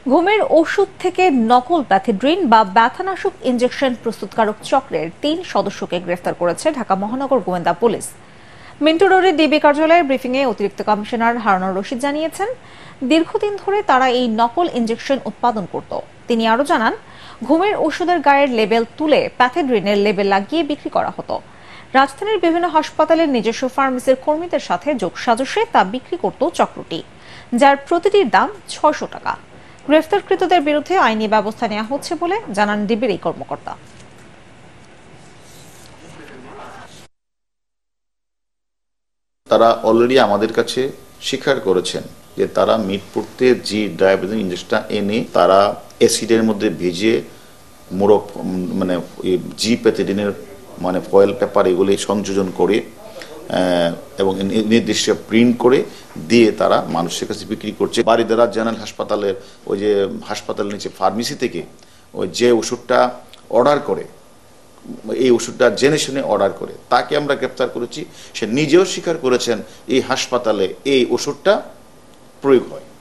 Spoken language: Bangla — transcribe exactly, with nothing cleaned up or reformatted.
ঘুমের ওষুধ থেকে নকল প্যাথিড্রিন বা ব্যথানাশক ইনজেকশন প্রস্তুতকারক চক্রের তিন সদস্যকে গ্রেফতার করেছে ঢাকা মহানগর গোয়েন্দা পুলিশ। মিন্টু রোডের ডিবি কার্যালয়ের ব্রিফিংয়ে অতিরিক্ত কমিশনার হারুনুর রশিদ জানিয়েছেন, দীর্ঘদিন ধরে তারা এই নকল ইনজেকশন উৎপাদন করত। তিনি আরও জানান, ঘুমের ওষুধের গায়ের লেবেল তুলে প্যাথিড্রিনের লেবেল লাগিয়ে বিক্রি করা হতো। রাজধানীর বিভিন্ন হাসপাতালের নিজস্ব ফার্মেসির কর্মীদের সাথে যোগসাজশে তা বিক্রি করত চক্রটি, যার প্রতিটির দাম ছয়শো টাকা। গ্রেফতারকৃতদের বিরুদ্ধে আইনি ব্যবস্থা নেওয়া হচ্ছে বলে জানান ডিবির এই কর্মকর্তা। তারা অলরেডি আমাদের কাছে স্বীকার করেছেন যে তারা মিটপুরতে জি ডায়াবেটিস ইনজেকশনটা এনে তারা অ্যাসিডের মধ্যে ভিজিয়ে মোরক মানে জি প্যাথিডিনের মানে ফয়েল পেপার এগুলি সংযোজন করে এবং নির্দিষ্ট প্রিন্ট করে দিয়ে তারা মানুষের কাছে বিক্রি করছে। বারিদারা জেনারেল হাসপাতালের ওই যে হাসপাতালের নিচে ফার্মেসি থেকে ওই যে ওষুধটা অর্ডার করে, এই ওষুধটা জেনে শুনে অর্ডার করে, তাকে আমরা গ্রেপ্তার করেছি। সে নিজেও স্বীকার করেছেন এই হাসপাতালে এই ওষুধটা প্রয়োগ হয়।